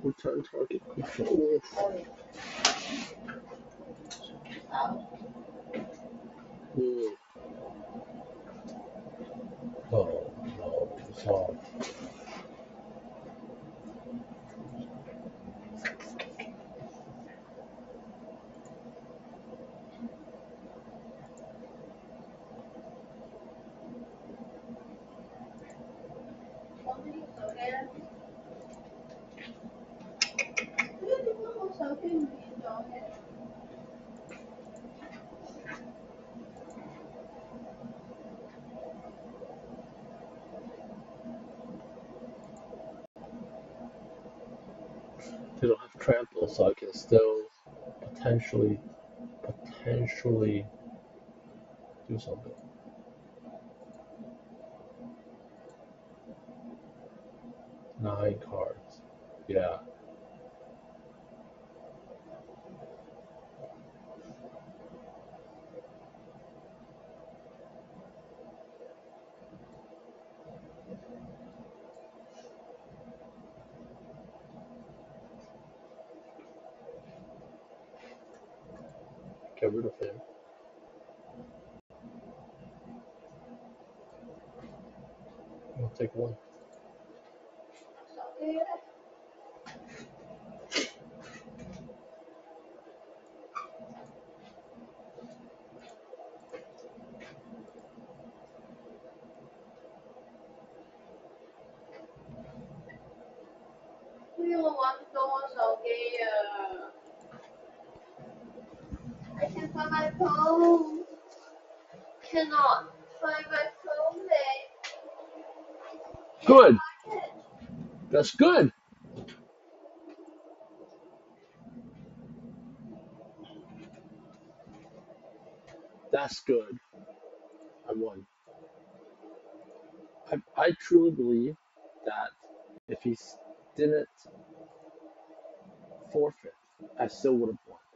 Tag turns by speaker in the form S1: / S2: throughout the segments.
S1: Return target control. Oh no, it's off. They don't have trample, so I can still potentially do something. Nine cards. Yeah. Get rid of him. I'll take one.
S2: I can find my phone. Cannot find my phone there.
S1: Good. That's good. That's good. I won. I truly believe that if he didn't forfeit, I still would have won.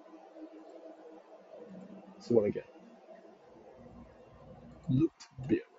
S1: So what I get? Loot bill.